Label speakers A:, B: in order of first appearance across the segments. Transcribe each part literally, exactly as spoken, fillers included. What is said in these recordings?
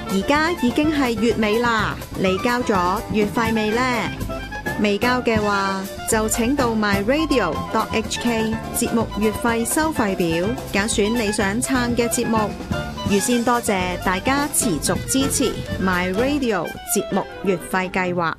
A: 而家已經係月尾啦，你交咗月費未呢？未交嘅話，就請到 my radio dot h k 節目月費收費表，揀選你想撐嘅節目。預先多謝大家持續支持 my radio 節目月費計劃。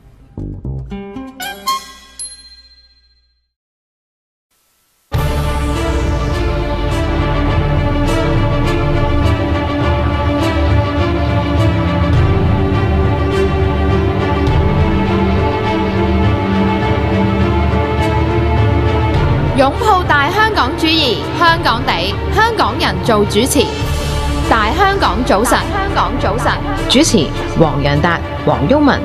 B: 擁抱大香港主義，香港地，香港人做主持。大香港早晨，香港早晨，
C: 主持黃洋達、黃毓民。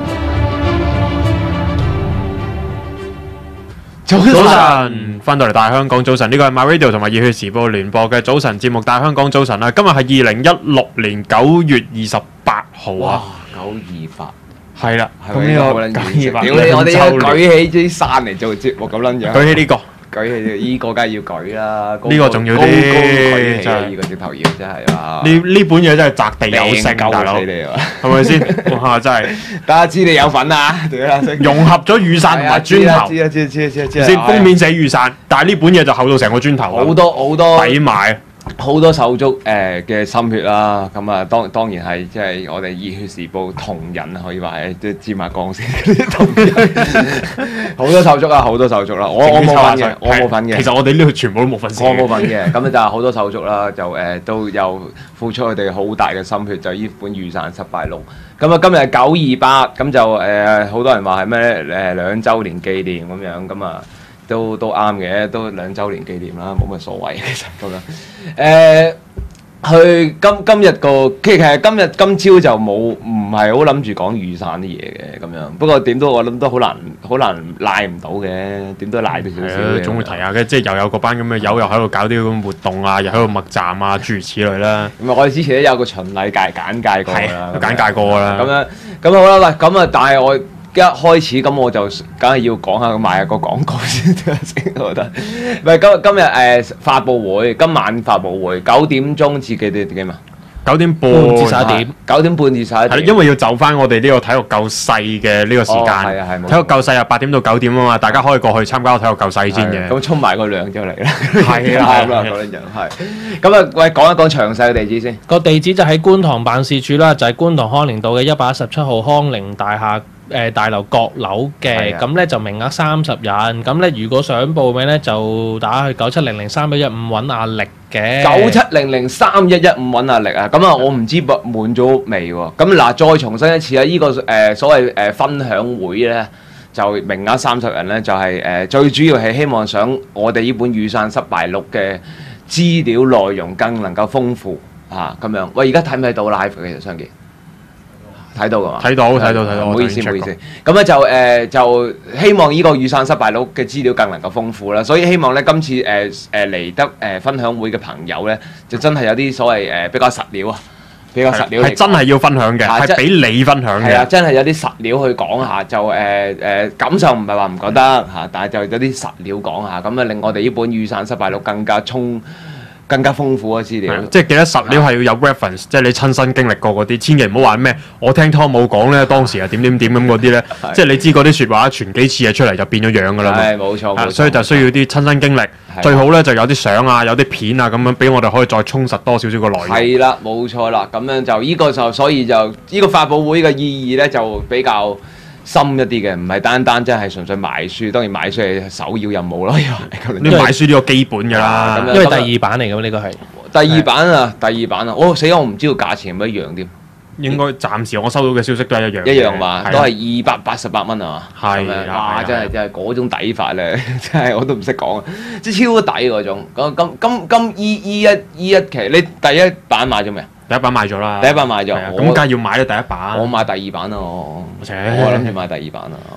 D: 早晨，翻到嚟大香港早晨，呢個係 My Radio 同埋熱血時報聯播嘅早晨節目《大香港早晨》啦。今日係二零一六年九月二十八號啊，
E: 九二八。
D: 係啦，
E: 咁呢個九二八，屌你！我哋要舉起啲傘嚟做節目咁撚樣。
D: 舉起呢個。
E: 舉起依個梗係要舉啦，
D: 呢個重要啲，
E: 舉起呢個直頭要真係啊！
D: 呢呢本嘢真係擲地有聲，大佬，係咪先？哇！真係，
E: 大家知你有份啊！
D: 融合咗雨傘同埋磚頭，
E: 知啊知啊知啊知啊知啊！
D: 先封面寫雨傘，但係呢本嘢就厚到成個磚頭，
E: 好多好多
D: 抵買。
E: 好多手足誒嘅心血啦，咁啊當當然係即係我哋熱血時報同仁可以話係即係芝麻江先嗰啲同仁，好多手足啊，好多手足啦，我我冇份嘅，我冇份嘅。
D: 其實我哋呢度全部都冇份，
E: 我冇份嘅。咁就好多手足啦，就誒都有付出佢哋好大嘅心血，就呢本雨傘失敗錄。咁啊今日係九二八，咁就誒好多人話係咩誒兩週年紀念咁樣，咁啊。都都啱嘅，都兩週年紀念啦，冇乜所謂其實咁樣。誒，去今今日個其實今日今朝就冇唔係好諗住講雨傘啲嘢嘅咁樣。不過點都我諗都好難好難賴唔到嘅，點都賴到少少嘅。
D: 總會提下嘅，即係又有個班咁嘅友又喺度搞啲咁活動啊，又喺度默站啊，諸如此類啦。
E: 咁啊，我哋之前都有個循例介簡介過啦，
D: 簡介過啦。
E: 咁樣咁好啦，喂，咁啊，但係我。一開始咁我就梗係要講下賣下個廣告先先，我覺得。唔係今今日誒、呃、發佈會，今晚發佈會九點鐘至幾點幾嘛？
D: 九點半至十一點。九點半至十一點。因為要就翻我哋呢個體育夠細嘅呢個時間。哦，係啊係。體育夠細啊，八點到九點啊嘛，大家可以過去參加個體育夠細先嘅。
E: 咁沖埋個涼就嚟啦。
D: 係啊，
E: 啱啦，嗰啲人係。咁啊，喂，講一講詳細嘅地址先。
F: 個地址就喺觀塘辦事處啦，就係觀塘康寧道嘅一百一十七號康寧大廈。誒大樓閣樓嘅，咁咧就名額三十人，咁咧如果想報名咧就打去九七零零三一一五揾阿力嘅。
E: 九七零零三一一五揾阿力啊！咁啊，我唔知滿咗未喎？咁嗱，再重申一次啊！依個誒所謂誒分享會咧，就名額三十人咧，就係誒最主要係希望想我哋呢本雨傘失敗錄嘅資料內容更能夠豐富嚇咁樣。喂，而家睇唔睇到 live 其實相見？睇到㗎嘛？
D: 睇到睇到睇到，
E: 唔好意思唔好意思。咁咧就誒、呃、就希望呢個雨傘失敗錄嘅資料更能夠豐富啦，所以希望咧今次誒誒嚟得誒、呃、分享會嘅朋友咧，就真係有啲所謂誒、呃、比較實料啊，比較實料嚟。係真係要分享嘅，係俾你分享嘅。係啊，真係有啲實料去講下，就誒誒、呃呃、感受唔係話唔覺得嚇，但係就有啲實料講下，咁啊令我哋呢本雨傘失敗錄更加充。更加豐富嘅資料，
D: 即係記得實料係要有 reference，即係你親身經歷過嗰啲，千祈唔好話咩我聽湯姆講咧，當時係點點點咁嗰啲咧，即係你知嗰啲説話傳幾次係出嚟就變咗樣㗎啦嘛。係冇錯，冇錯，所以就需要啲親身經歷，最好咧就有啲相啊，有啲片啊咁樣，俾我哋可以再充實多少少個內容。係啦，冇錯啦，咁樣就呢個就所以就呢個發佈會嘅意義咧就比較深一啲嘅，唔係單單真係純粹買書，當然買書係首要任務咯。你買書呢個基本㗎啦，
F: 因為第二版嚟嘅呢個係
E: 第二版啊，第二版啊，我死我唔知道價錢係咪一樣添。應該暫時我收到嘅消息都係一樣，一樣嘛，都係二百八十八蚊啊嘛。係啊，哇！真係真係嗰種抵法咧，真係我都唔識講啊，即係超抵嗰種。咁咁今今依依一依一期，你第一版買咗未啊？第一版買咗啦，第一版買咗，咁梗係要買啦第一版。我買第二版啊，我我諗住買第二版啊。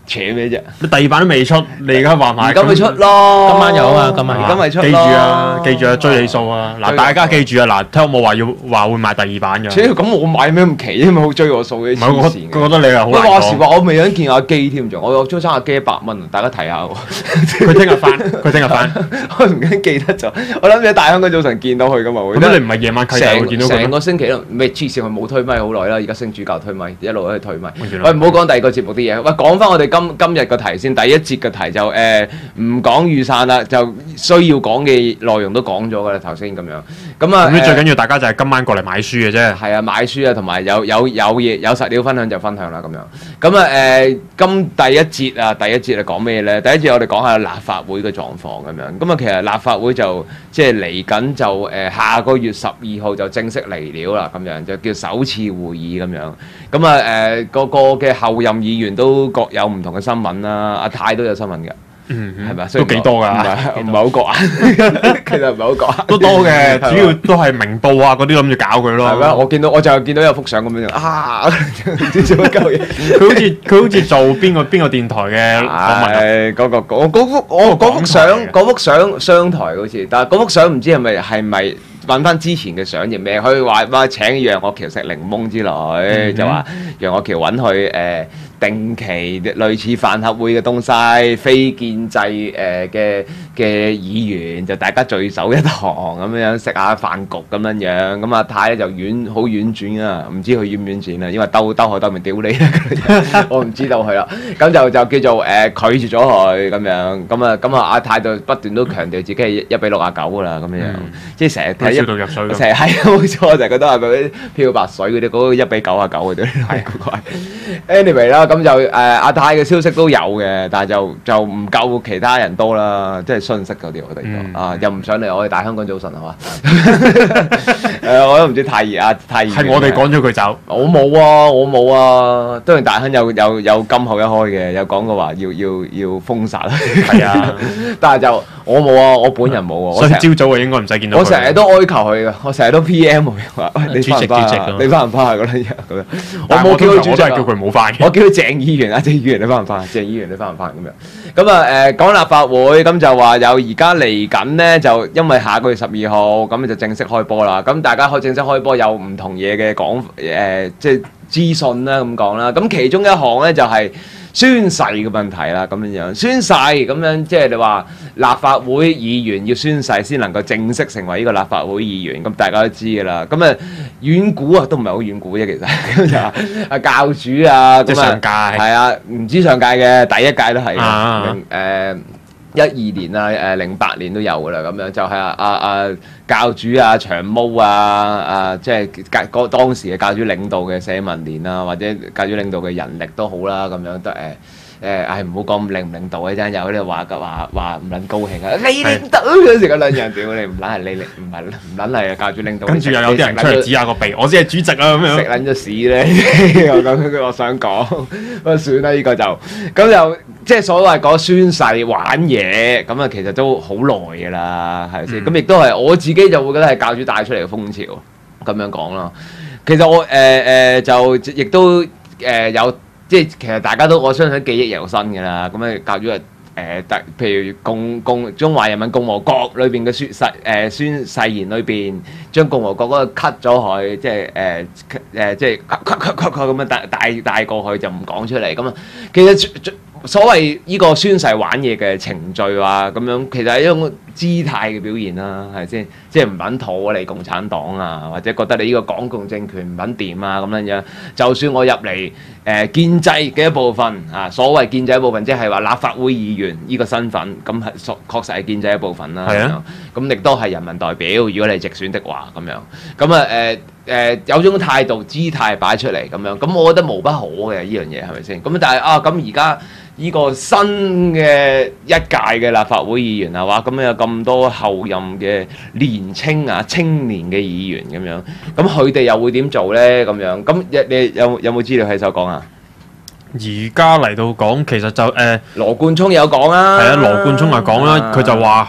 E: 扯咩啫？
D: 你第二版都未出，你而家話埋，
E: 而家咪出咯。
F: 今晚有啊嘛，今晚
E: 而家咪出咯。
D: 記住啊，記住啊，追你數啊！嗱，大家記住啊，嗱，聽我冇話要話會買第二版㗎。
E: 扯咁我買咩咁奇？因為好追我數嘅黐線嘅。
D: 我覺得你係好難講。
E: 話時話我未想見阿基添仲，我租差阿基一百蚊，大家睇下喎。
D: 佢聽日翻，佢聽日翻。
E: 我唔記記得咗，我諗住喺大香港早晨見到佢㗎嘛。
D: 咁你唔係夜晚契弟會見到佢咩？
E: 成個星期都未黐線，佢冇推咪好耐啦，而家升主教推咪，一路喺度推咪。喂，唔好講第二個節目啲嘢，喂，講翻我哋今今日個題先。第一節嘅題就誒唔講預散啦，就需要講嘅內容都講咗㗎啦，頭先咁樣。咁啊，
D: 最緊要大家就係今晚過嚟買書嘅啫。
E: 係啊，買書啊，同埋有有有嘢有實料分享就分享啦咁樣。咁啊誒，今第一節啊，第一節係講咩咧？第一節我哋講下立法會嘅狀況咁樣。咁啊，其實立法會就即係嚟緊就誒下個月十二號就正式嚟了啦，咁樣就叫首次會議咁樣。咁啊誒，個個嘅後任議員都各有唔同嘅新聞啦。阿泰都有新聞㗎，
D: 嗯，
E: 係咪？
D: 都幾多㗎，
E: 唔係好覺啊，其實唔係好覺，
D: 都多嘅，主要都係明報啊嗰啲諗住搞佢咯。
E: 係咩？我見到我就見到有幅相咁樣啊，唔知做乜鳩嘢。
D: 佢好似佢好似做邊個邊個電台嘅訪問？
E: 係嗰個我嗰幅我嗰幅相嗰幅相商台好似，但係嗰幅相唔知係咪係咪揾翻之前嘅相，亦咩？佢話話請楊岳橋食檸檬之類，就話楊岳橋揾佢誒。定期類似飯盒會嘅東西，非建制誒嘅嘅議員就大家聚首一堂咁樣食下飯局咁樣樣，咁阿泰咧就婉好婉轉啊，唔知佢婉唔婉轉啊，因為兜兜口兜面屌你啦，我唔知道佢啦，咁就就叫做誒、呃、拒絕咗佢咁樣，咁啊咁啊阿泰就不斷都強調自己係一比六啊九噶啦咁樣樣，嗯、即係成日睇一成日係冇錯，就覺得係嗰啲漂白水嗰啲嗰個一比九啊九嗰啲係古怪。anyway 啦。咁就誒阿泰嘅消息都有嘅，但係就就唔夠其他人多啦，即係信息嗰啲我哋講啊，又唔上嚟我哋大香港早晨係嘛？誒我都唔知太熱啊，太熱係
D: 我哋趕咗佢走，
E: 我冇啊，我冇啊，當然大亨有有有金口一開嘅，有講過話要要要封殺啦，係啊，但係就我冇啊，我本人冇啊，
D: 所以朝早啊應該唔使見到佢，
E: 我成日都哀求佢嘅，我成日都 P M 佢話你翻唔翻啊？你翻唔翻啊？嗰啲咁樣，我冇叫佢主席，我都係叫佢冇翻嘅，我叫佢鄭議員啊，鄭議員你翻唔翻？鄭議員你翻唔翻咁樣？咁啊誒講立法會咁就話有而家嚟緊咧，就因為下個月十二號咁就正式開波啦。咁大家開正式開波有唔同嘢嘅講誒，即係資訊啦咁講啦。咁其中一項咧就係宣誓嘅問題啦，咁樣樣宣誓咁樣，即係你話立法會議員要宣誓先能夠正式成為呢個立法會議員，咁大家都知㗎啦。咁啊遠古啊都唔係好遠古啫，其實咁就啊教主啊，
D: 即係上屆
E: 係啊，唔知上屆嘅第一屆都係嘅，誒一二年啊，誒零八年都有㗎啦，咁樣就係啊啊啊教主啊長毛啊啊，即係教嗰當時嘅教主領導嘅社民連啊，或者教主領導嘅人力都好啦，咁樣都誒。誒，唉，唔好講領唔領導嘅真，有啲話嘅話話唔撚高興啊！你領導嗰時嗰兩樣屌你唔撚係你領，唔係唔撚係教主領導。
D: 跟住又有啲人出嚟指下個鼻，我先係主席啊咁樣。
E: 食撚咗屎咧！我咁我想講，不過算啦，呢個就咁就即係所謂講宣誓玩嘢，咁啊其實都好耐㗎啦，係咪先？咁亦都係我自己就會覺得係教主帶出嚟嘅風潮，咁樣講咯。其實我誒誒就亦都誒有。即係其實大家都我相信記憶猶新㗎啦，咁啊教主啊誒，譬如共共中華人民共和國裏邊嘅宣誓誒宣誓言裏邊，將共和國嗰個 cut 咗佢，即係誒誒即係 cut cut cut cut 咁樣帶帶帶過去就唔講出嚟咁啊。其實所謂呢個宣誓玩嘢嘅程序啊，咁樣其實係一種姿態嘅表現啦，係咪先？即係唔肯妥你共產黨啊，或者覺得你呢個港共政權唔肯掂啊咁樣樣。就算我入嚟誒、呃、建制嘅一部分啊，所謂建制一部分，即係話立法會議員呢個身份，咁係確確實係建制一部分啦。係啊，咁亦都係人民代表。如果你係直選的話，咁樣咁啊誒誒有種態度姿態擺出嚟咁樣，咁我覺得無不可嘅呢樣嘢係咪先？咁但係啊咁而家。呢個新嘅一屆嘅立法會議員係嘛？咁有咁多後任嘅年青啊、青年嘅議員咁樣，咁佢哋又會點做咧？咁樣咁你有有冇資料喺手講啊？
D: 而家嚟到講，其實就誒、呃、
E: 羅冠聰有講啦，
D: 係啊，羅冠聰又講啦，佢、啊、就話佢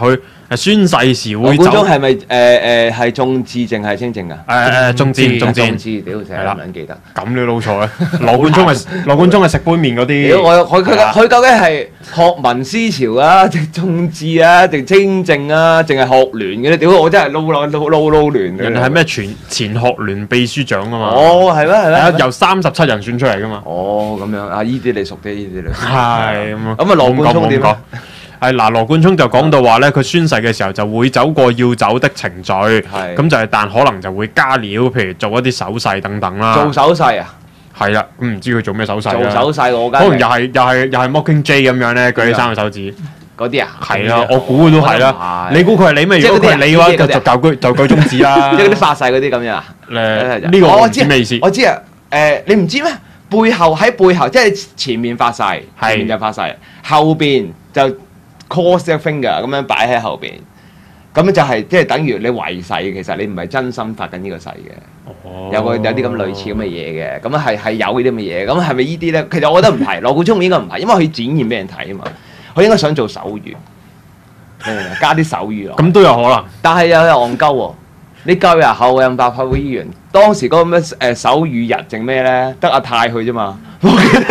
D: 係宣誓時會走。
E: 羅冠聰係咪誒誒係眾志定係清靜啊？
D: 誒誒眾志眾志，
E: 眾志，屌成日唔記得。
D: 咁你撈錯咧？羅冠聰係羅冠聰係食杯麵嗰啲。
E: 屌我佢佢佢究竟係學民思潮啊，定眾志啊，定清靜啊，定係學聯嘅咧？屌我真係撈撈撈撈撈亂。
D: 人哋係咩前前學聯秘書長啊嘛。
E: 哦，係咩係咩？
D: 由三十七人選出嚟噶嘛。
E: 哦，咁樣啊，依啲你熟啲，依啲你。
D: 係咁啊。
E: 咁啊，羅冠聰點講？
D: 係嗱，羅冠聰就講到話咧，佢宣誓嘅時候就會走過要走的程序，咁就係但可能就會加料，譬如做一啲手勢等等啦。
E: 做手勢啊？
D: 係啦，咁唔知佢做咩手勢
E: 做手勢我
D: 可能又係又係又係 Mocking J 咁樣咧，舉起三個手指。
E: 嗰啲啊？
D: 係啦，我估都係啦。你估佢係你咩？如果佢係你嘅話，就就舉就舉中指啦。
E: 即係嗰啲發誓嗰啲咁樣。
D: 誒，呢個我唔知咩意思。
E: 我知啊，誒，你唔知咩？背後喺背後，即係前面發誓，前面就發誓，後邊就 cross 一 finger 咁樣擺喺後邊，咁就係即係等於你違誓，其實你唔係真心發緊呢個誓嘅。哦、有個有啲咁類似咁嘅嘢嘅，咁係係有呢啲咁嘅嘢，咁係咪呢啲咧？其實我覺得唔係，羅冠聰應該唔係，因為佢展現俾人睇啊嘛，佢應該想做手語，加啲手語落。咁都有可能，但係又有戇鳩喎。你舊日後任立法會議員，當時嗰個咩誒手語日定咩咧？得阿泰去啫嘛。屌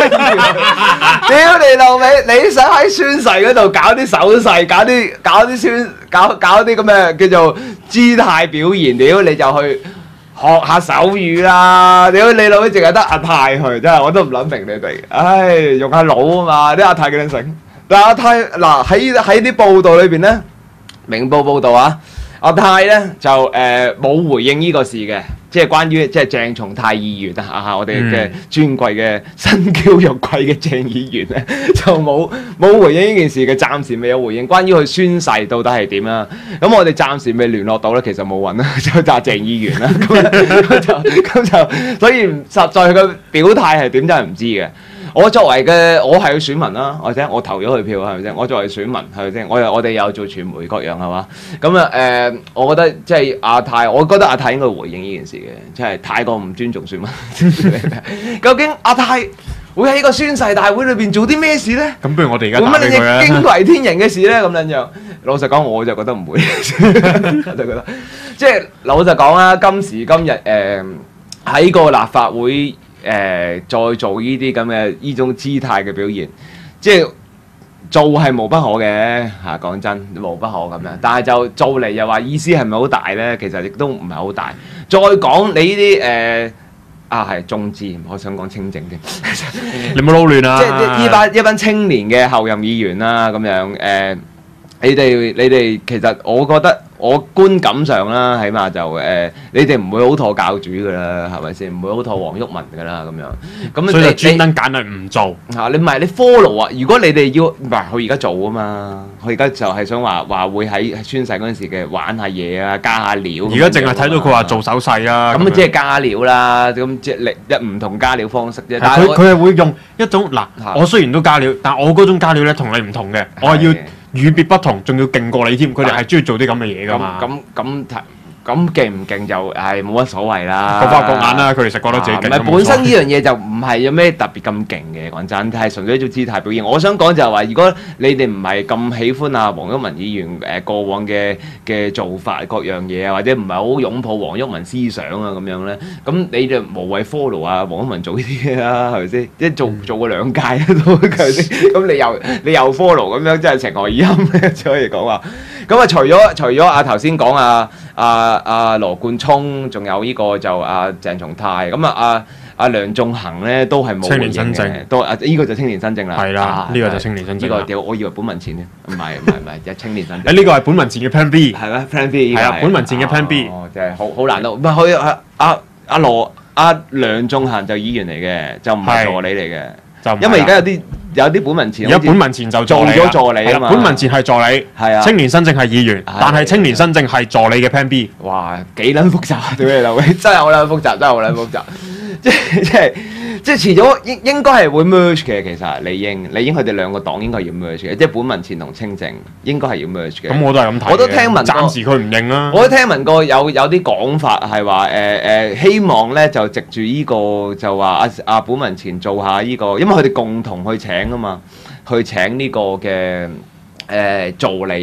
E: 你老味！你想喺宣誓嗰度搞啲手勢，搞啲搞啲宣搞搞啲咁嘅叫做姿態表現，屌你就去學下手語啦！屌你老味，淨係得阿泰去，真係我都唔諗明你哋。唉，用下腦啊嘛！啲阿泰幾撚醒？但阿泰嗱喺喺啲報道裏邊咧，明報報道啊。阿泰咧就誒冇、呃、回應呢個事嘅，即係關於即係鄭松泰議員啊嚇，我哋嘅尊貴嘅身嬌肉貴嘅鄭議員咧，就冇冇回應呢件事嘅，暫時未有回應。關於佢宣誓到底係點啦？咁我哋暫時未聯絡到咧，其實冇揾啦，就就係鄭議員啦。咁就咁就，所以實在佢嘅表態係點真係唔知嘅。我作為嘅我係個選民啦，或者我投咗佢票係咪先？我作為選民係咪先？我又我哋有做傳媒各樣係嘛？咁啊誒，我覺得即係阿泰，我覺得阿泰應該回應呢件事嘅，即係太過唔尊重選民。究竟阿泰會喺個宣誓大會裏邊做啲咩事咧？咁不如我哋而家打俾佢啦。驚為天人嘅事咧，咁樣樣。老實講，我就覺得唔會，我就覺得即係老實講啦。今時今日誒喺個立法會。誒、呃、再做呢啲咁嘅呢種姿態嘅表現，即係做係無不可嘅嚇，講真無不可咁樣。但係就做嚟又話意思係咪好大咧？其實亦都唔係好大。再講你呢啲誒啊係眾志，我想講清靜添。你冇撈亂啊！即係呢班一班青年嘅候任議員啦，咁樣誒、呃，你哋你哋其實我覺得。我觀感上啦，起碼就誒、呃，你哋唔會好妥教主噶啦，係咪先？唔會好妥黃毓民噶啦，咁樣。咁所以就專登揀係唔做嚇。你唔係你 follow 啊？如果你哋要唔係佢而家做啊嘛？佢而家就係想話話會喺宣誓嗰陣時嘅玩下嘢啊，加下料。而家淨係睇到佢話做手勢啊。咁即係加料啦，咁即係力一唔同加料方式啫。但係佢佢係會用一種嗱，我雖然都加料，但我嗰種加料咧同你唔同嘅，我係要。與別不同，仲要勁過你添，佢哋係中意做啲咁嘅嘢噶嘛。咁咁咁咁勁唔勁就係冇乜所謂啦。各花各眼啦，佢哋實覺得自己勁。唔係本身呢樣嘢就唔係有咩特別咁勁嘅，講真，係純粹一種姿態表現。我想講就係話，如果你哋唔係咁喜歡啊黃毓民議員誒過往嘅嘅做法各樣嘢啊，或者唔係好擁抱黃毓民思想啊咁樣咧，咁你就無謂 follow 啊黃毓民做呢啲嘢啦，係咪先？即係做做過兩屆都係咪先？咁你又你又 follow 咁樣，真係情何以堪咧？只可以講話。咁啊，除咗除咗啊頭先講啊啊啊羅冠聰，仲有呢個就啊鄭松泰，咁啊啊啊梁頌恆咧都係冇青年新政，都啊呢個就青年新政啦。係啦，呢個就青年新政。呢個屌，我以為本民前咧，唔係唔係唔係，係青年新政。誒呢個係本民前嘅 Plan B，係咩 Plan B？係啊，本民前嘅 Plan B。哦，就係好好難到，唔係佢啊啊啊羅啊梁頌恆就議員嚟嘅，就唔係助理嚟嘅，就因為而家有啲。有啲本民前，而家本民前就做咗助理啊嘛。本民前係助理，係啊。青年新政係議員，但係青年新政係助理嘅 Plan B。哇，幾撚複雜啊！對你嚟講，真係好撚複雜，真係好撚複雜。即係即係即係遲早應應該係會 merge 嘅。其實理應理應佢哋兩個黨應該係要 merge 嘅，即係本民前同青政應該係要 merge 嘅。咁我都係咁睇。我都聽聞過，暫時佢唔認啦。我都聽聞過有有啲講法係話誒誒，希望咧就藉住依個就話阿阿本民前做下依個，因為佢哋共同去請啊嘛，去請呢個嘅誒助理啊嘛。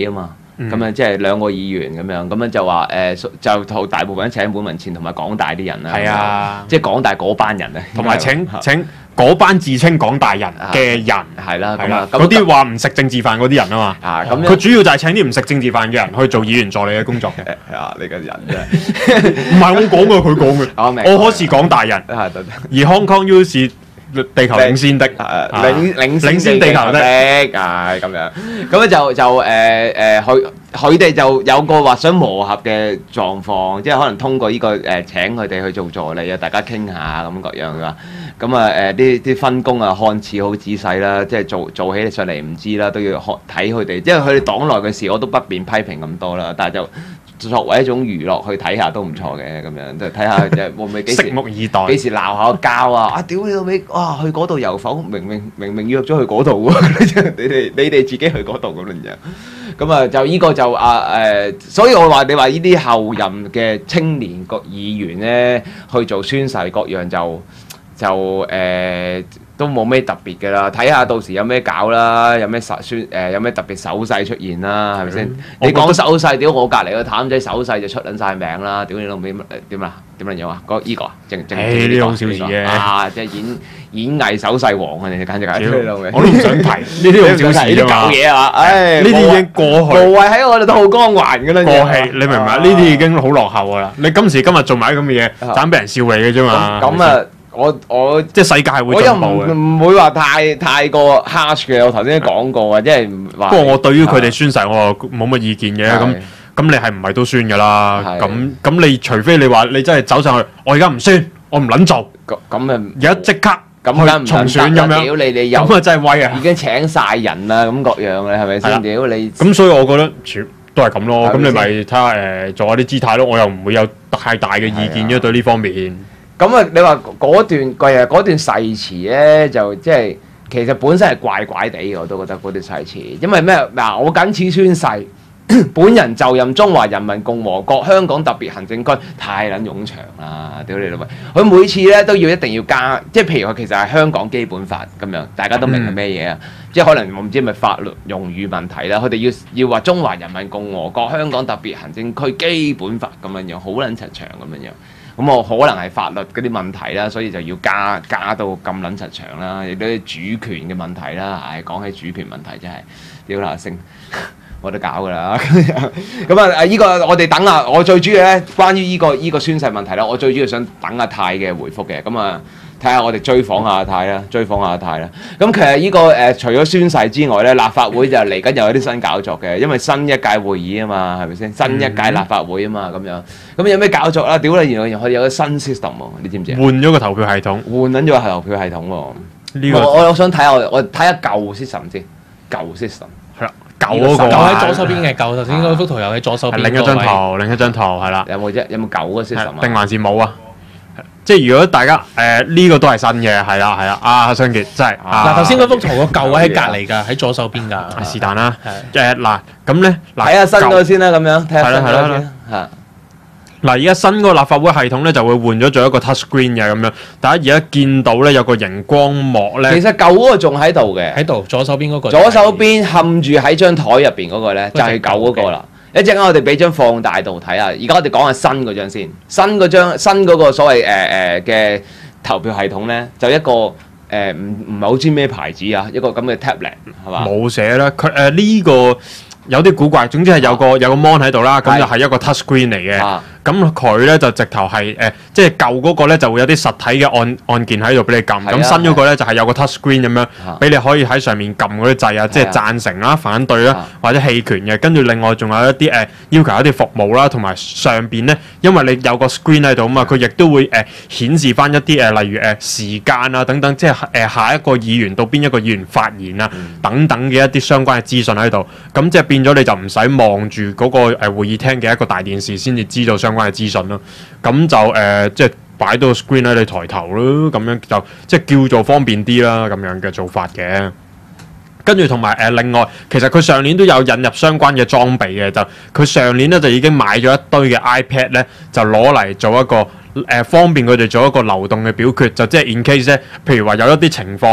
E: 咁樣即係兩個議員咁樣，咁樣就話誒就同大部分請滿文前同埋港大啲人啦，
D: 係啊，
E: 即係港大嗰班人啊，
D: 同埋請請嗰班自稱港大人嘅人
E: 係啦，
D: 係啦，嗰啲話唔食政治飯嗰啲人啊嘛，
E: 啊咁
D: 佢主要就係請啲唔食政治飯嘅人去做議員助理嘅工作嘅。
E: 係啊，你個人啫，
D: 唔係我講嘅，佢講嘅，我可是港大人，而 Hong Kong U 是地球領先的，
E: 領領
D: 領先地球的，
E: 係咁樣，咁咧就就誒誒佢佢哋就有個話想磨合嘅狀況，即係可能通過呢個誒請佢哋去做助理啊，大家傾下咁各樣㗎。咁啊誒啲啲分工啊看似好仔細啦，即係做做起上嚟唔知啦，都要學睇佢哋，因為佢哋黨內嘅事我都不便批評咁多啦，但係就作為一種娛樂去睇下都唔錯嘅咁樣，就睇下就會唔會幾時
D: 拭目以待，
E: 幾時鬧下交啊！啊屌你老味，哇去嗰度遊否？明明明明約咗去嗰度喎，你哋你哋自己去嗰度咁樣。咁啊就呢個就啊誒、呃，所以我話你話呢啲後任嘅青年個議員咧去做宣誓各樣就。就誒、呃、都冇咩特別嘅啦，睇下到時有咩搞啦，有咩手宣誒有咩特別手勢出現啦，係咪先？你講手勢，屌我隔離個譚仔手勢就出撚晒名啦，屌你老味點啊點樣樣啊？嗰依個啊，正正正呢個好小事嘅啊，即係演演藝手勢王啊！你簡直係我都唔想提呢啲好小事呢啲舊嘢啊！唉，呢啲已經過去，無謂喺我哋度好光環㗎啦。過氣，你明唔明？呢啲已經好落後㗎啦。你今時今日做埋啲咁嘅嘢，盞俾人笑你嘅啫嘛。咁啊〜我我即係世界係會進步嘅，我又唔唔會話太太過 harsh 嘅。我頭先都講過啊，即係話。不過我對於佢哋宣誓，我冇乜意見嘅。咁咁你係唔係都宣㗎啦？咁咁你除非你話你真係走上去，我而家唔宣，我唔撚做。咁咁啊，而家即刻去重選咁樣。屌你你有咁啊真係威啊！已經請晒人啦，咁各樣嘅係咪先？屌你！咁所以我覺得全都係咁咯。咁你咪睇下誒做下啲姿態咯。我又唔會有太大嘅意見嘅對呢方面。咁啊，你話嗰段誒嗰段誓詞咧，就即係其實本身係怪怪地嘅，我都覺得嗰段誓詞，因為咩嗱？我謹此宣誓，本人就任中華人民共和國香港特別行政區，太撚冗長啦！屌你老味，佢每次咧都要一定要加，即係譬如佢其實係香港基本法咁樣，大家都明係咩嘢啊？嗯、即係可能我唔知係咪法律用語問題啦，佢哋要要話中華人民共和國香港特別行政區基本法咁樣樣，好撚長長咁樣樣。咁我可能係法律嗰啲問題啦，所以就要加加到咁撚柒長啦，亦都係主權嘅問題啦。唉，講起主權問題真係屌啦聲，我都搞㗎啦。咁啊，依、這個我哋等下，我最主要咧，關於依、這個依、這個宣誓問題啦，我最主要想等阿泰嘅回覆嘅。咁啊，睇下我哋追訪下阿泰啦，追訪下阿泰啦。咁其實呢、這個誒、呃，除咗宣誓之外咧，立法會就嚟緊又有啲新搞作嘅，因為新一屆會議啊嘛，係咪先？新一屆立法會啊嘛，咁樣。咁有咩搞作啦？屌你！原來佢有個新 system 喎，你知唔知啊？換咗個投票系統，換緊咗個投票系統喎。呢個我我想睇下我我睇下舊 system 先，舊 system 係啦，舊嗰個喺左手邊嘅舊，頭先嗰幅圖又喺左手邊。另一張圖，另一張圖係啦。有冇啫？有冇舊嗰個 system 啊？定還是冇啊？即係如果大家誒呢個都係新嘅，係啦係啦。阿雙傑真係嗱，頭先嗰幅圖個舊位喺隔離㗎，喺左手邊㗎。是但啦。誒嗱咁咧，睇下新嗰個先啦，咁樣睇下新嗰個先嚇。嗱，而家新嗰個立法會系統咧就會換咗做一個 touch screen 嘅咁樣，大家而家見到咧有個熒光幕咧。其實舊嗰個仲喺度嘅，喺度左手邊嗰個。左手邊冚住喺張台入邊嗰個咧，就係舊嗰個啦。一陣間我哋俾張放大度睇下，而家我哋講下新嗰張先。新嗰張新嗰個所謂誒誒嘅投票系統咧，就一個誒唔唔係好知咩牌子啊，一個咁嘅 tablet 係嘛？冇寫啦，佢誒呢個有啲古怪，總之係有個有個 mon 喺度啦，咁就係一個 touch screen 嚟嘅。咁佢咧就直頭係誒，即係舊嗰個咧就會有啲實體嘅按按鍵喺度俾你撳，咁新嗰個咧就係有個 touch screen 咁樣，俾你可以喺上面撳嗰啲掣啊，即係贊成啦、反對啦或者棄權嘅。跟住另外仲有一啲誒要求一啲服務啦，同埋上邊咧，因為你有個 screen 喺度啊嘛，佢亦都會誒顯示翻一啲誒例如誒時間啊等等，即係誒下一個議員到邊一個議員發言啊等等嘅一啲相關嘅資訊喺度。咁即係變咗你就唔使望住嗰個誒會議廳嘅一個大電視先至知道相關嘅資訊咯，咁就誒、呃、即係擺到個 screen 喺你抬頭咯，咁樣就即係叫做方便啲啦，咁樣嘅做法嘅。跟住同埋誒另外，其實佢上年都有引入相關嘅裝備嘅，就佢上年咧就已經買咗一堆嘅 iPad 咧，就攞嚟做一個誒、呃、方便佢哋做一個流動嘅表決，就即係 in case 咧，譬如話有一啲情況。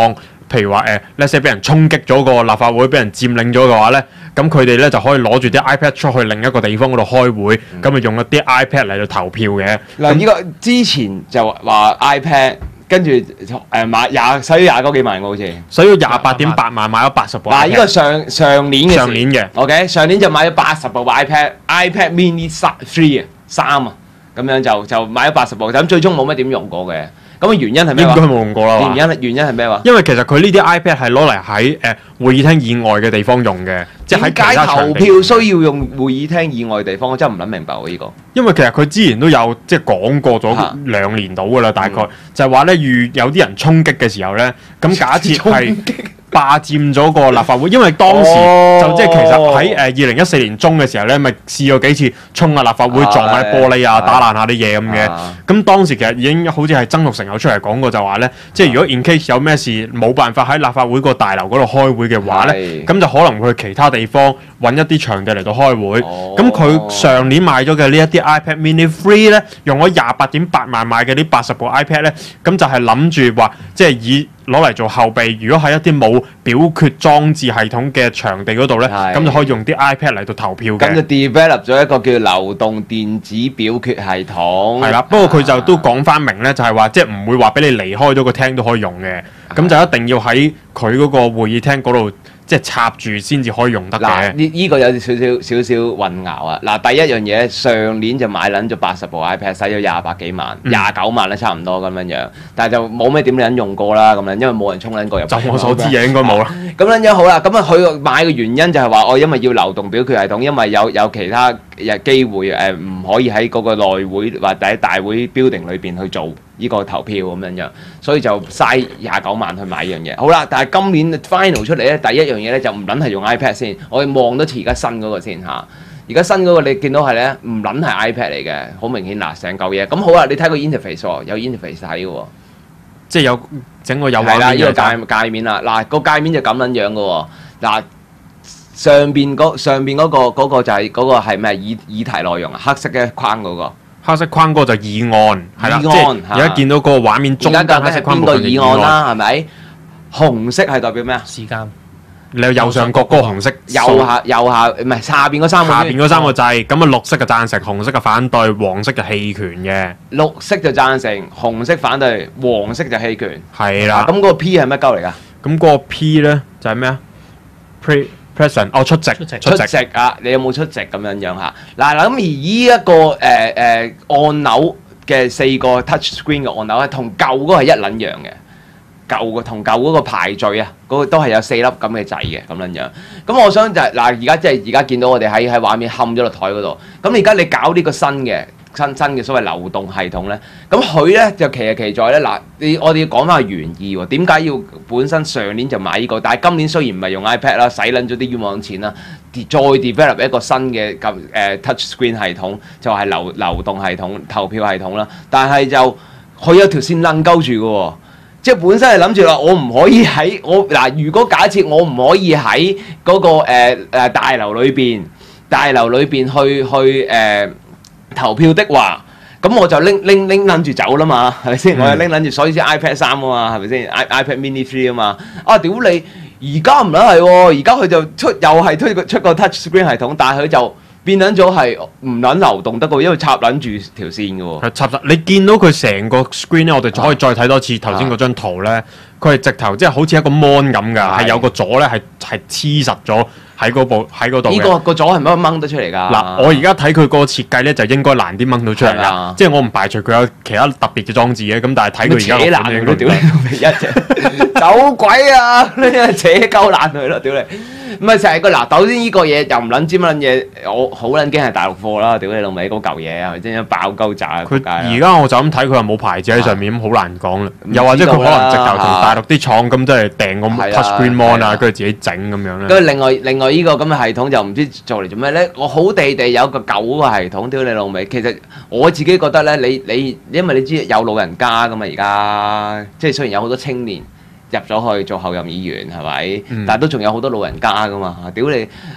D: 譬如話誒 let's say 俾人衝擊咗個立法會，俾人佔領咗嘅話咧，咁佢哋咧就可以攞住啲 iPad 出去另一個地方嗰度開會，咁、嗯、啊用一啲 iPad 嚟到投票嘅。
E: 嗱，呢個之前就話 iPad。跟住誒買廿使咗廿九幾萬嘅好似，
D: 使咗廿八點八萬買咗八十部。
E: 嗱，呢個上上年嘅
D: 上年嘅
E: ，OK， 上年就買咗八十部 iPad，iPad Mini Three 啊，三啊，咁樣就就買咗八十部，咁最終冇乜點用過嘅。咁原因係咩話？
D: 應該冇用過啦。
E: 原因原因係咩話？
D: 因為其實佢呢啲 iPad 係攞嚟喺誒會議廳以外嘅地方用嘅，即係喺其他場地。
E: 點解投票需要用會議廳以外嘅地方？我真係唔諗明白喎呢個。
D: 因為其實佢之前都有即係講過咗兩年到㗎啦，大概、嗯、就係話咧，遇有啲人衝擊嘅時候咧，咁假設係霸佔咗個立法會，因為當時就即係其實喺誒二零一四年中嘅時候咧，咪試過幾次衝下立法會撞下玻璃啊，打爛下啲嘢咁嘅。咁當時其實已經好似係曾鈺成有出嚟講過，就話咧，即係如果 in case 有咩事冇辦法喺立法會個大樓嗰度開會嘅話咧，咁就可能會去其他地方揾一啲場地嚟到開會。咁佢上年買咗嘅呢一啲 iPad Mini Three 咧，用咗廿八點八萬買嘅呢八十部 iPad 咧，咁就係諗住話即係以攞嚟做後備，如果喺一啲冇表決裝置系統嘅場地嗰度咧，咁就可以用啲 iPad 嚟到投票嘅。
E: 咁就 develop 咗一個叫流動電子表決系統。
D: 係啦，不過佢就都講翻明咧，就係話即係唔會話俾你離開咗個廳都可以用嘅，咁就一定要喺佢嗰個會議廳嗰度。即係插住先至可以用得嘅。
E: 嗱，呢呢個有少少少少混淆啊！嗱，第一樣嘢上年就買撚咗八十部 iPad，使咗廿百幾萬，廿九萬啦，差唔多咁樣樣。但係就冇咩點撚用過啦，咁樣，因為冇人衝撚過入。
D: 就我所知嘅應該冇啦。
E: 咁樣樣好啦，咁啊佢買嘅原因就係話，我因為要流動表決系統，因為有有其他嘅機會誒，唔可以喺嗰個內會或者大會 building 裏邊去做呢個投票咁樣樣，所以就嘥廿九萬去買呢樣嘢。好啦，但係今年 final 出嚟咧，第一樣嘢咧就唔撚係用 iPad 先，我哋望多次而家新嗰個先嚇。而家新嗰個你見到係咧唔撚係 iPad 嚟嘅，好明顯嗱，成嚿嘢。咁好啦，你睇個 interface 喎，有 interface 睇嘅喎，
D: 即係有整個有
E: 係啦，呢個界界面啦，嗱個界面就咁撚樣嘅喎，嗱上邊嗰上邊嗰個嗰個就係嗰個係咩議議題內容啊？黑色嘅框嗰個。
D: 黑色框嗰個就議案，係啦，即係而家見到個畫面中間黑色框嗰個就議案啦，
E: 係咪？紅色係代表咩啊？
F: 時間。
D: 你有右上角嗰個紅色，
E: 右下右下唔係下邊嗰三個，
D: 下邊嗰三個掣，咁啊綠色就贊成，紅色就反對，黃色就棄權嘅。
E: 綠色就贊成，紅色反對，黃色就棄權。
D: 係啦。
E: 咁嗰個 P 係乜鳩嚟㗎？
D: 咁嗰個 P 咧就係咩啊？Pre Present 哦，出席出席
E: 出席啊！你有冇出席咁樣樣嚇？嗱嗱咁而依一個誒誒按鈕嘅四個 touch screen 嘅按鈕咧，同舊嗰個係一撚樣嘅。舊嘅同舊嗰個排序啊，嗰個都係有四粒咁嘅掣嘅咁樣樣。咁我想就係嗱，而家即係而家見到我哋喺喺畫面冚咗落台嗰度。咁而家你搞呢個新嘅新新嘅所謂流動系統咧，咁佢咧就奇係奇在咧嗱，你我哋要講翻個原意喎。點解要本身上年就買呢個，但係今年雖然唔係用 iPad 啦，使撚咗啲冤枉錢啦，再 develop 一個新嘅咁誒 touch screen 系統，就係流流動系統投票系統啦。但係就佢有條線掕鳩住嘅喎。即係本身係諗住話，我唔可以喺我嗱，如果假設我唔可以喺嗰、那個誒誒、呃、大樓裏邊，大樓裏邊去去誒、呃、投票的話，咁我就拎拎拎諗住走啦嘛，係咪先？嗯、我又拎諗住，所以先 iPad 三啊嘛，係咪先 ？iPad Mini Three 啊嘛，啊屌你！而家唔撚係喎，而家佢就出又係推個出個 touch screen 系統，但係佢就變撚咗係唔撚流動得嘅，因為插撚住條線嘅喎。係插實，
D: 你見到佢成個 screen 咧，我哋可以再睇多次頭先嗰張圖咧，佢係直頭即係好似一個 mon 咁㗎，係有個座咧係係黐實咗喺嗰部喺嗰度嘅。呢個個座係咪掹得出嚟㗎？嗱，我而家睇佢個設計咧，就應該難啲掹到出嚟啦。即係我唔排除佢有其他特別嘅裝置嘅，咁但係睇佢而家個反應都屌你一隻走鬼啊！呢個扯鳩爛佢咯，屌你！唔係成個嗱，首先呢個嘢又唔撚知乜撚嘢，我好撚驚係大陸貨啦！屌你老味嗰嚿嘢係咪真係爆鳩炸？佢而家我就咁睇，佢又冇牌子喺上面，咁好難講啦。又或者佢可能直頭同大陸啲廠咁，即係訂個 touch screen mon 啊，跟住自己整咁樣咧。跟住另外另外呢個咁嘅系統就唔知做嚟做咩咧？我好地地有個舊嘅系統，屌你老味！其實我自己覺得咧，你你因為你知有老人家噶嘛，而家即係雖然有好多青年入咗去做候任議員係咪？嗯、但係都仲有好多老人家噶嘛！屌你，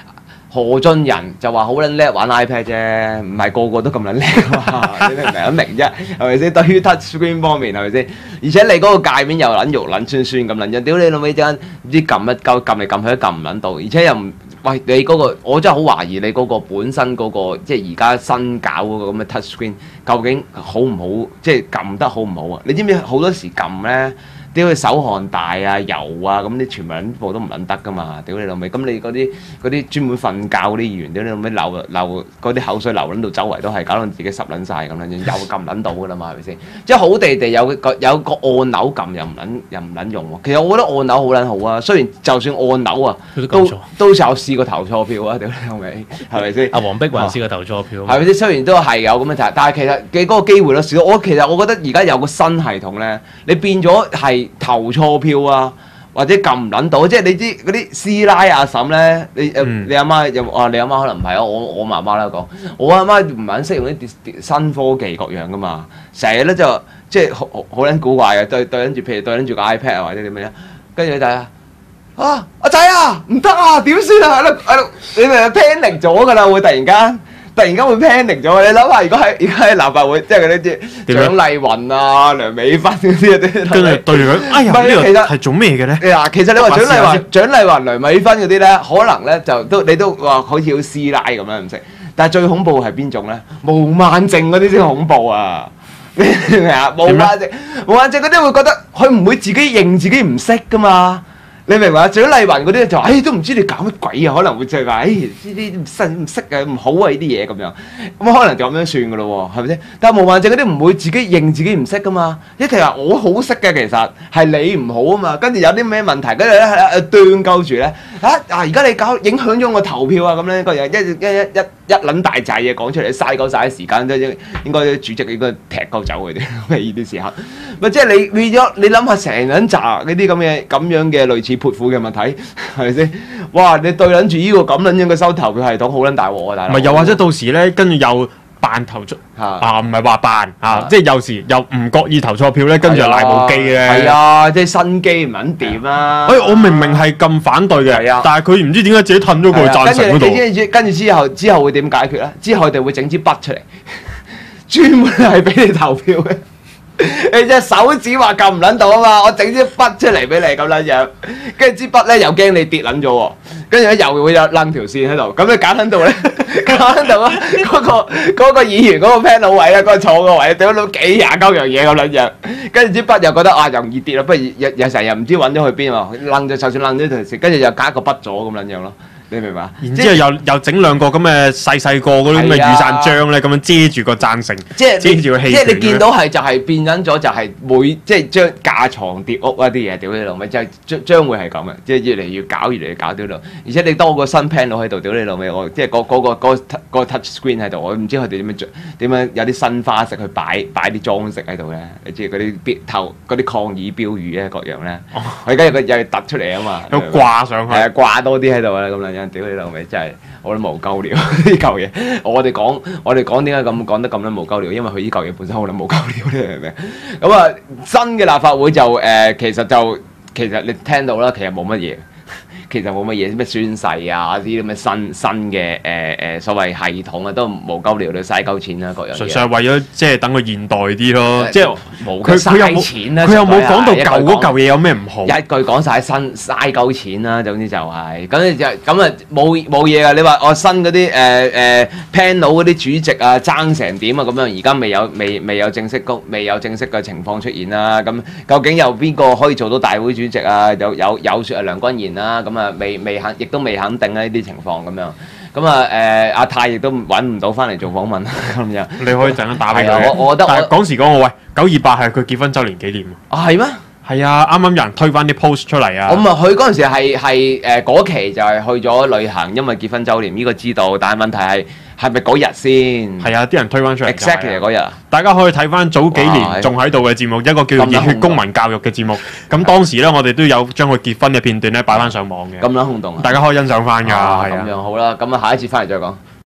E: 何俊仁就話好撚叻玩 iPad 啫，唔係個個都咁撚叻嘛，你明唔明啊？明啫，係咪先？對於 touch screen 方面係咪先？而且你嗰個界面又撚肉撚酸酸咁撚樣，屌你老味陣唔知撳一撳撳嚟撳去都撳唔撚到，而且又唔喂你嗰個，我真係好懷疑你嗰個本身嗰個即係而家新搞嗰個咁嘅 touch screen 究竟好唔好？即係撳得好唔好啊？你知唔知好多時撳咧？屌佢手汗大啊、油啊，咁啲全部撚部都唔撚得噶嘛！屌你老味，咁你嗰啲嗰啲專門瞓覺嗰啲議員，屌你老味流流嗰啲口水流撚到周圍都係，搞到自己濕撚晒咁樣，又撳撚到噶啦嘛，係咪先？即係好地地有個有個按鈕撳又唔撚又唔撚用喎。其實我覺得按鈕好撚好啊，雖然就算按鈕啊，都都有試過投錯票啊！屌你老味，係咪先？阿黃碧雲試過投錯票，係咪先？雖然都係有咁樣睇，但係其實嘅嗰個機會都少。我其實我覺得而家有個新系統咧，你變咗係。投錯票啊，或者撳唔撚到，即係你知嗰啲師奶阿嬸咧，你誒、嗯、你阿媽有啊？你阿媽可能唔係啊，我我媽媽啦講，我阿媽唔撚識用啲新科技各樣噶嘛，成日咧就即係好好撚古怪嘅，對對緊住譬如對緊住個 iPad 啊或者點樣，跟住你睇下啊阿仔啊唔得啊點算啊喺度喺度，你咪 panic 咗㗎啦會突然間。突然間會 panic 咗，你諗下，如果喺而家喺立法會，即係嗰啲啲蔣麗芸啊、梁美芬嗰啲嗰啲，跟住對佢，哎呀，呢個係做咩嘅咧？嗱，其實你話蔣麗芸、蔣麗芸、梁美芬嗰啲咧，可能咧就都你都話好似好師奶咁樣唔識，但係最恐怖係邊種咧？毛孟靜嗰啲先恐怖啊！你明唔明啊？毛孟靜、毛孟靜嗰啲會覺得佢唔會自己認自己唔識噶嘛？你明唔明啊？蔣麗芸嗰啲就話，誒都唔知你搞乜鬼啊！可能會就係話，誒呢啲唔識唔識嘅唔好啊！呢啲嘢咁樣，咁可能就咁樣算噶咯喎，係咪先？但係毛孟靜嗰啲唔會自己認自己唔識噶嘛，一提話我好識嘅，其實係你唔好啊嘛。跟住有啲咩問題，跟住咧誒斷鳩住咧嚇啊！而家你搞影響咗我投票啊咁咧，個人一一一一一撚大扎嘢講出嚟，嘥鳩晒啲時間，都應應該主席應該踢鳩走佢哋咩呢啲時刻。咪即係你變咗，你諗下成撚扎呢啲咁嘅咁樣嘅類似潑婦嘅問題，係咪先？哇！你對撚住呢個咁撚樣嘅收投票系統，好撚大鑊啊！大佬。唔係又或者到時咧，跟住又扮投出啊，唔係話扮啊，即係有時又唔覺意投錯票咧，跟住又賴部機咧。係啊，即係新機唔撚掂啊！哎，我明明係咁反對嘅，但係佢唔知點解自己褪咗過去贊成嗰度。跟住跟住之後之後會點解決咧？之後佢哋會整支筆出嚟，專門係俾你投票嘅。你隻手指話撳唔撚到啊嘛，我整支筆出嚟俾你咁撚樣，跟住支筆咧又驚你跌撚咗喎，跟住咧又會有掕條線喺度，咁你揀喺度咧，揀喺度啊！嗰個嗰個議員嗰個 panel 位咧，嗰個坐個位，屌到幾廿鳩樣嘢咁撚樣，跟住支筆又覺得啊容易跌啦，不如日日成日唔知揾咗去邊喎，掕咗就算掕咗條線，跟住又加一個筆咗咁撚樣咯。你明白？然之後又又整兩個咁嘅細細個嗰啲咁嘅雨傘章咧，咁樣遮住個贊成，即係遮住個氣。即係你見到係就係變緊咗，就係每即係將架床疊屋一啲嘢屌你老味，就係將將會係咁嘅，即係越嚟越搞，越嚟越搞屌到。而且你多個新 panel 喺度屌你老味，我即係嗰嗰個嗰個嗰個 touch screen 喺度，我唔知佢哋點樣著點樣有啲新花式去擺擺啲裝飾喺度咧。你知嗰啲標頭嗰啲抗議標語咧各樣咧，佢而家又又突出嚟啊嘛，又掛上去，係啊掛多啲喺度啊咁樣。屌你老味，真係我都無鳩料呢嚿嘢。我哋講我哋講點解咁講得咁撚無鳩料？因為佢呢嚿嘢本身好撚無鳩料，你明唔明？咁啊，新嘅立法會就誒、呃，其實就其實你聽到啦，其實冇乜嘢。其實冇乜嘢，咩宣誓啊啲咁嘅新新嘅誒誒所謂系統啊，都無鳩聊到嘥鳩錢啦，各樣嘢。純粹係為咗即係等佢現代啲咯，即係冇佢佢又冇佢又冇講到舊嗰嚿嘢有咩唔好。一句講晒新嘥鳩錢啦，總之就係咁就咁啊冇冇嘢啊！你話我新嗰啲誒誒 panel 嗰啲主席啊爭成點啊咁樣，而家未有未未有正式公未有正式嘅情況出現啦。咁究竟有邊個可以做到大會主席啊？有有有説係梁君彥啦，咁啊。未未肯，亦都未肯定呢啲情況咁樣。咁啊誒，阿泰亦都揾唔到翻嚟做訪問咁樣。你可以陣間打俾佢。我我覺得我講時講我喂，九二八係佢結婚週年紀念啊。係咩？係啊，啱啱有人推翻啲 post 出嚟啊。我咪佢嗰陣時係係誒嗰期就係去咗旅行，因為結婚週年呢個知道，但係問題係。係咪嗰日先？係啊，啲人推翻出嚟。Exactly 嗰日，大家可以睇翻早幾年仲喺度嘅節目，一個叫做《熱血公民教育》嘅節目。咁當時咧，我哋都有將佢結婚嘅片段咧擺翻上網嘅。咁撚轟動啊！大家可以欣賞翻㗎。係啊。咁樣好啦，咁啊下一節翻嚟再講。